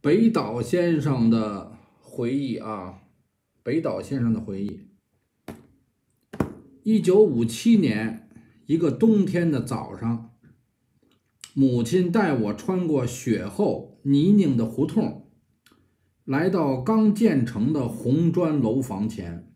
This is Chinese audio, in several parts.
北岛先生的回忆啊，北岛先生的回忆。1957年一个冬天的早上，母亲带我穿过雪厚泥泞的胡同，来到刚建成的红砖楼房前。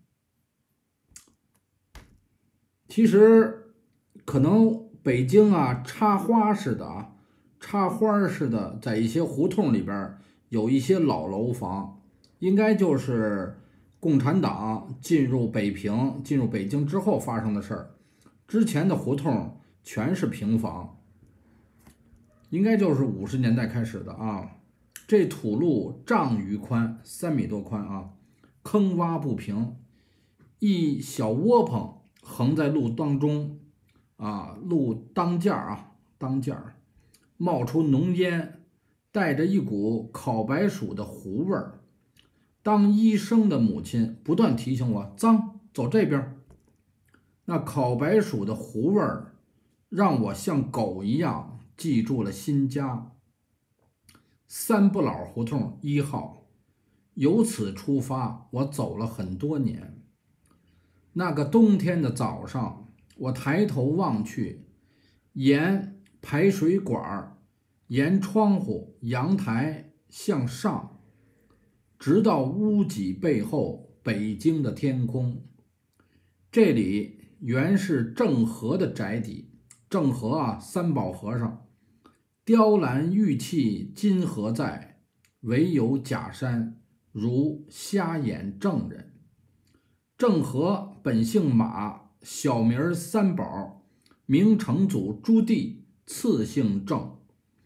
其实，可能北京啊，插花似的，在一些胡同里边有一些老楼房，应该就是共产党进入北平、进入北京之后发生的事儿。之前的胡同全是平房，应该就是50年代开始的啊。这土路丈余宽，3米多宽啊，坑洼不平，一小窝棚横在路当中啊，路当间冒出浓烟，带着一股烤白薯的糊味儿。当医生的母亲不断提醒我脏，走这边。那烤白薯的糊味儿让我像狗一样记住了新家。三不老胡同1号，由此出发，我走了很多年。那个冬天的早上，我抬头望去，沿排水管，沿窗户、阳台向上，直到屋脊背后北京的天空。这里原是郑和的宅邸，郑和啊，三宝和尚。雕栏玉砌今何在？唯有假山，如瞎眼郑人。郑和本姓马，小名三宝，明成祖朱棣次姓郑。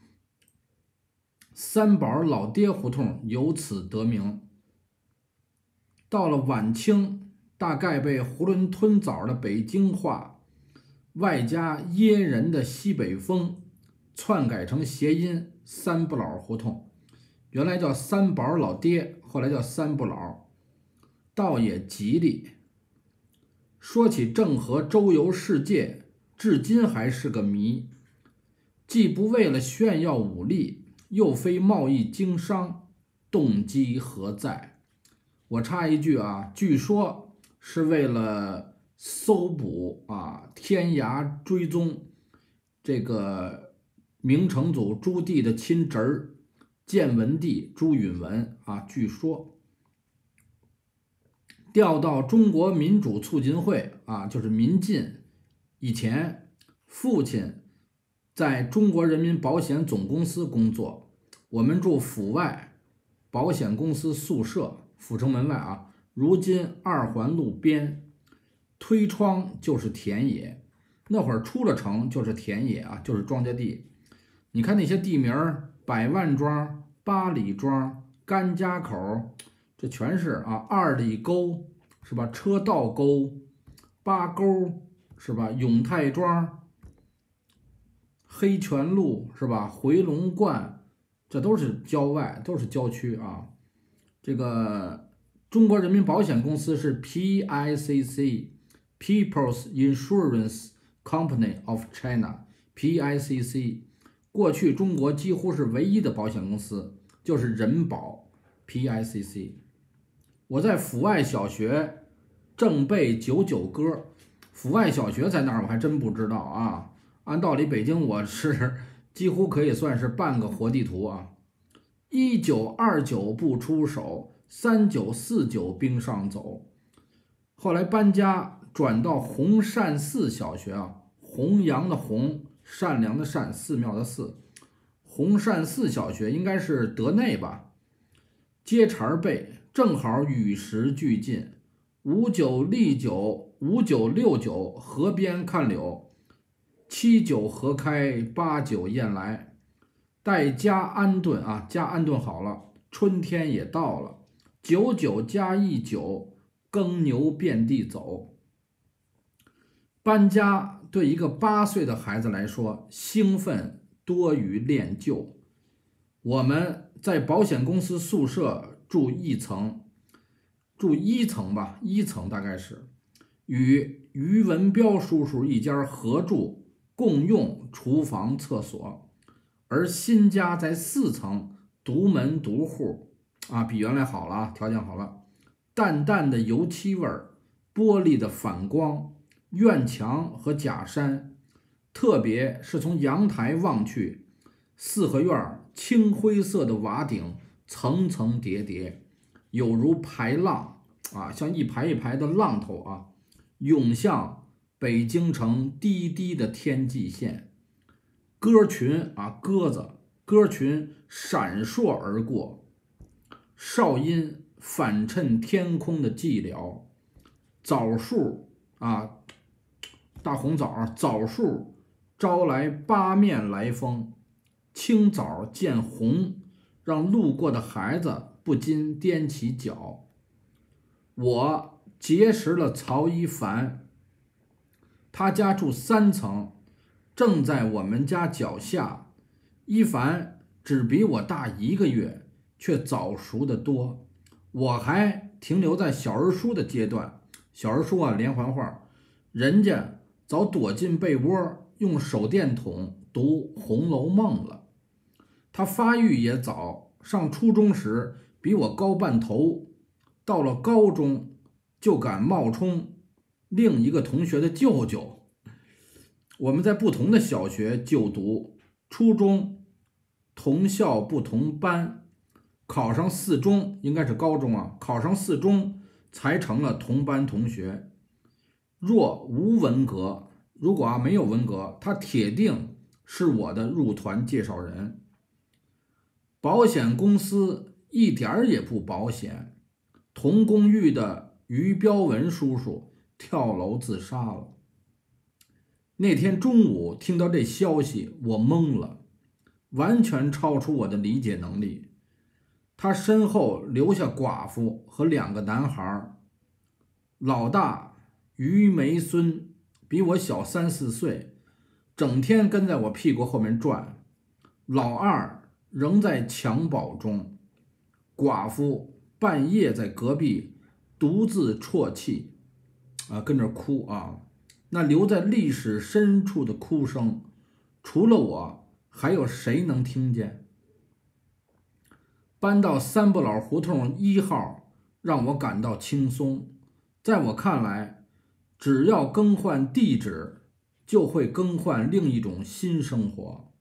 三宝老爹胡同由此得名。到了晚清，大概被囫囵吞枣的北京话，外加噎人的西北风，篡改成谐音三不老胡同。原来叫三宝老爹，后来叫三不老，倒也吉利。说起郑和周游世界，至今还是个谜，既不为了炫耀武力，又非贸易经商，动机何在？我插一句啊，据说是为了搜捕天涯追踪这个明成祖朱棣的亲侄儿建文帝朱允文啊，据说调到中国民主促进会啊，就是民进。以前父亲在中国人民保险总公司工作，我们住府外保险公司宿舍，阜成门外啊，如今2环路边，推窗就是田野。那会儿出了城就是田野啊，就是庄稼地。你看那些地名，百万庄、八里庄、甘家口，这全是啊，2里沟是吧？车道沟、八沟是吧？永泰庄、黑泉路是吧？回龙观，这都是郊外，都是郊区啊。这个中国人民保险公司是 PICC，People's Insurance Company of China，PICC。过去中国几乎是唯一的保险公司，就是人保 PICC。我在阜外小学正背99歌，阜外小学在哪儿我还真不知道啊。按道理北京我是几乎可以算是半个活地图啊。1929不出手，3949冰上走。后来搬家转到弘善寺小学啊，弘扬的弘，善良的善，寺庙的寺。弘善寺小学应该是德内吧。接茬背，正好与时俱进。5969河边看柳，79河开，89雁来。待加安顿啊，加安顿好了，春天也到了。99加19，耕牛遍地走。搬家对一个8岁的孩子来说，兴奋多于练就。我们在保险公司宿舍住一层，住1层吧，1层大概是与于文彪叔叔一家合住，共用厨房、厕所。而新家在4层， 独门独户啊，比原来好了啊，条件好了。淡淡的油漆味儿，玻璃的反光，院墙和假山，特别是从阳台望去，四合院青灰色的瓦顶层层叠叠，有如排浪啊，像一排一排的浪头啊，涌向北京城低低的天际线。鸽群啊，鸽群闪烁而过，哨音反衬天空的寂寥。枣树啊，大红枣树招来八面来风，青枣见红，让路过的孩子不禁踮起脚。我结识了曹一凡，他家住3层，正在我们家脚下。一凡只比我大1个月，却早熟得多。我还停留在小儿书的阶段，小儿书啊，连环画，人家早躲进被窝，用手电筒读《红楼梦》了。他发育也早，上初中时比我高半头，到了高中就敢冒充另一个同学的舅舅。我们在不同的小学就读，初中同校不同班，考上4中，应该是高中啊，考上4中才成了同班同学。若无文革，如果没有文革，他铁定是我的入团介绍人。保险公司一点也不保险，同公寓的于彪文叔叔跳楼自杀了。那天中午听到这消息，我懵了，完全超出我的理解能力。他身后留下寡妇和2个男孩，老大于梅孙比我小3、4岁，整天跟在我屁股后面转。老二仍在襁褓中，寡妇半夜在隔壁独自啜泣，跟着哭啊。那留在历史深处的哭声，除了我，还有谁能听见？搬到三不老胡同1号，让我感到轻松。在我看来，只要更换地址，就会更换另一种新生活。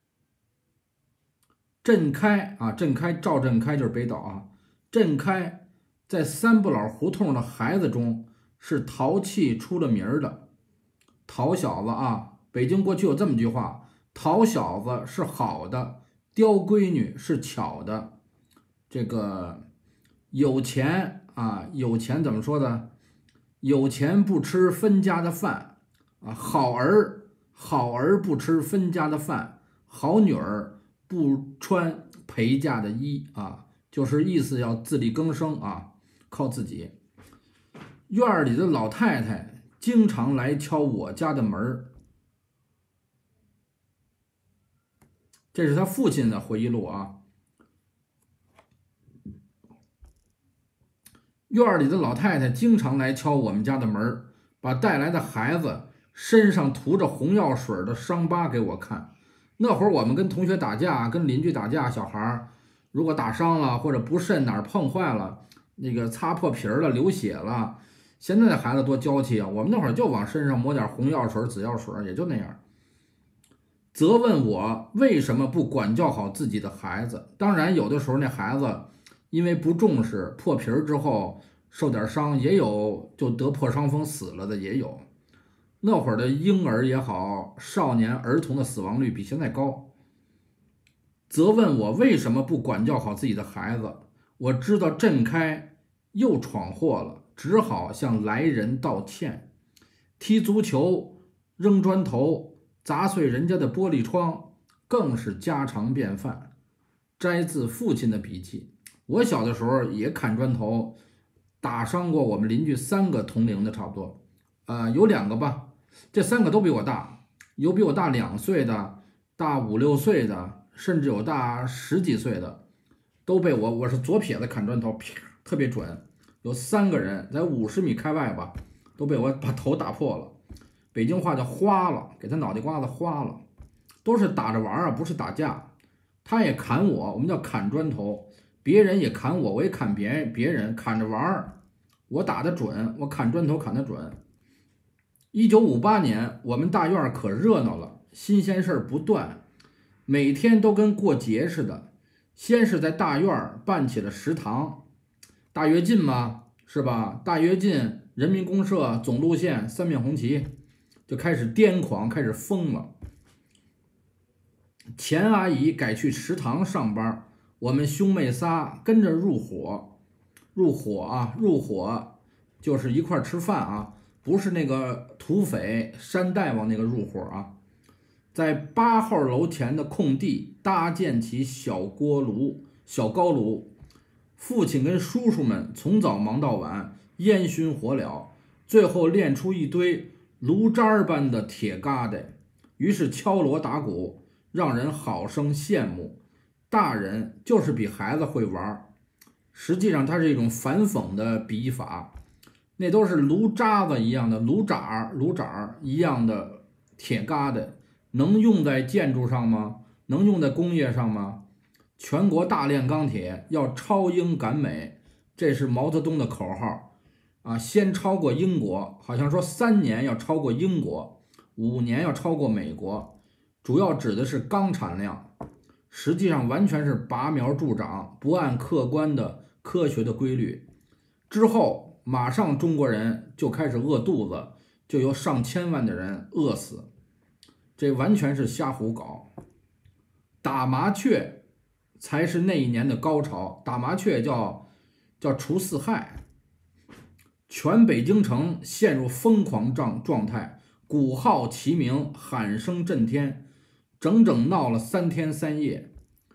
郑开啊，赵振开就是北岛啊。郑开在三不老胡同的孩子中是淘气出了名的。淘小子啊，北京过去有这么句话：淘小子是好的，刁闺女是巧的。这个有钱啊，有钱怎么说的？有钱不吃分家的饭啊，好儿不吃分家的饭，好女儿不穿陪嫁的衣啊，就是意思要自力更生啊，靠自己。院里的老太太经常来敲我家的门，这是他父亲的回忆录啊。院里的老太太经常来敲我们家的门，把带来的孩子身上涂着红药水的伤疤给我看。那会儿我们跟同学打架，跟邻居打架，小孩如果打伤了或者不慎哪儿碰坏了，那个擦破皮了，流血了。现在的孩子多娇气啊！我们那会儿就往身上抹点红药水、紫药水，也就那样。责问我为什么不管教好自己的孩子。当然，有的时候那孩子因为不重视，破皮之后受点伤，也有就得破伤风死了的也有。那会儿的婴儿也好，少年儿童的死亡率比现在高。责问我为什么不管教好自己的孩子。我知道郑开又闯祸了，只好向来人道歉。踢足球、扔砖头、砸碎人家的玻璃窗，更是家常便饭。摘自父亲的笔记。我小的时候也砍砖头，打伤过我们邻居3个同龄的，差不多，有2个吧，这3个都比我大，有比我大2岁的，大5、6岁的，甚至有大10几岁的，都被我是左撇子砍砖头，啪，特别准。有3个人在50米开外吧，都被我把头打破了。北京话叫花了，给他脑袋瓜子花了。都是打着玩啊，不是打架。 他也砍我，我们叫砍砖头，别人也砍我，我也砍别人，砍着玩儿，我打得准，我砍砖头砍得准。1958年，我们大院可热闹了，新鲜事儿不断，每天都跟过节似的。先是在大院办起了食堂，大跃进嘛，是吧？大跃进，人民公社总路线三面红旗，就开始癫狂，开始疯了。钱阿姨改去食堂上班，我们兄妹仨跟着入伙，入伙就是一块吃饭啊，不是那个土匪山大王那个入伙啊。在8号楼前的空地搭建起小高炉，父亲跟叔叔们从早忙到晚，烟熏火燎，最后练出一堆炉渣般的铁疙瘩，于是敲锣打鼓，让人好生羡慕。大人就是比孩子会玩，实际上它是一种反讽的笔法，那都是炉渣子一样的炉渣一样的铁疙瘩。能用在建筑上吗？能用在工业上吗？全国大炼钢铁，要超英赶美，这是毛泽东的口号啊！先超过英国，好像说3年要超过英国，5年要超过美国，主要指的是钢产量，实际上完全是拔苗助长，不按客观的科学的规律。之后马上中国人就开始饿肚子，就有上千万的人饿死。这完全是瞎胡搞，打麻雀才是那一年的高潮。打麻雀叫除四害，全北京城陷入疯狂状态，鼓号齐鸣，喊声震天，整整闹了3天3夜。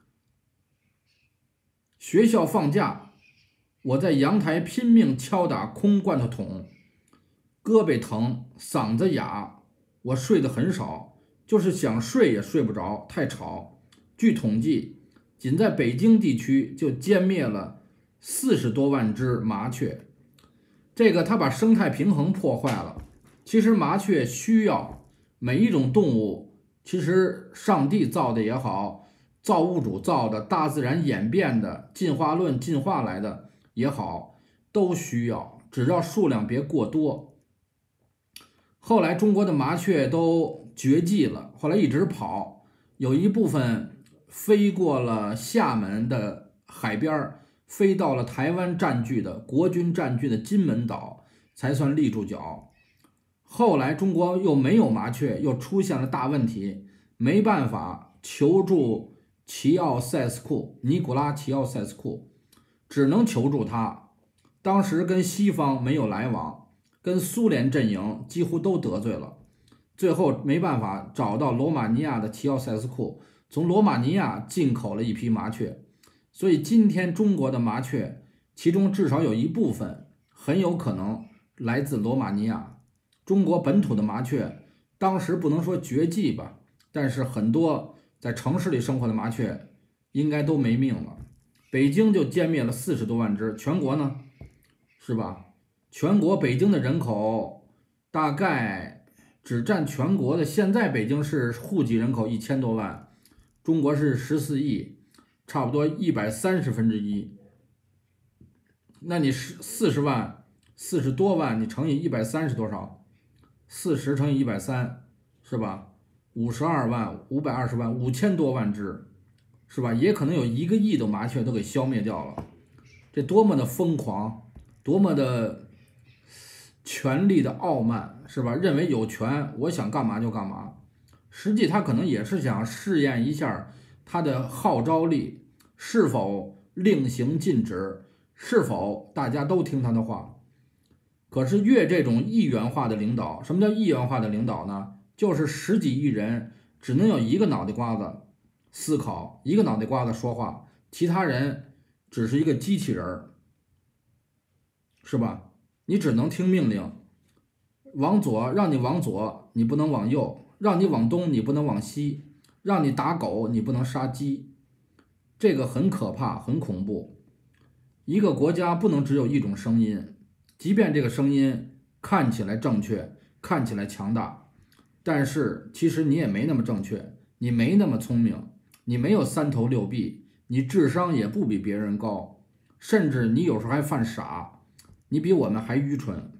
学校放假，我在阳台拼命敲打空罐头桶，胳膊疼，嗓子哑，我睡得很少。就是想睡也睡不着，太吵。据统计，仅在北京地区就歼灭了40多万只麻雀。这个它把生态平衡破坏了。其实麻雀需要每一种动物，其实上帝造的也好，造物主造的，大自然演变的，进化论进化来的也好，都需要，只要数量别过多。后来中国的麻雀都绝迹了，后来一直跑，有一部分飞过了厦门的海边，飞到了台湾国军占据的金门岛，才算立住脚。后来中国又没有麻雀，又出现了大问题，没办法求助尼古拉齐奥塞斯库，只能求助他。当时跟西方没有来往，跟苏联阵营几乎都得罪了，最后没办法找到罗马尼亚的齐奥塞斯库，从罗马尼亚进口了一批麻雀。所以今天中国的麻雀，其中至少有一部分很有可能来自罗马尼亚。中国本土的麻雀当时不能说绝迹吧，但是很多在城市里生活的麻雀应该都没命了。北京就歼灭了40多万只，全国呢，是吧？全国北京的人口大概只占全国的，现在北京市户籍人口1000多万，中国是14亿，差不多130%。那你40万，40多万，你乘以130多少？40乘以130，是吧？52万，520万，5000多万只，是吧？也可能有1个亿的麻雀都给消灭掉了，这多么的疯狂，多么的权力的傲慢，是吧？认为有权，我想干嘛就干嘛。实际他可能也是想试验一下他的号召力是否令行禁止，是否大家都听他的话。可是越这种一元化的领导，什么叫一元化的领导呢？就是10几亿人只能有一个脑袋瓜子思考，一个脑袋瓜子说话，其他人只是一个机器人，是吧？你只能听命令，往左让你往左，你不能往右；让你往东，你不能往西；让你打狗，你不能杀鸡。这个很可怕，很恐怖。一个国家不能只有一种声音，即便这个声音看起来正确，看起来强大，但是其实你也没那么正确，你没那么聪明， 你没有三头六臂，你智商也不比别人高，甚至你有时候还犯傻，你比我们还愚蠢。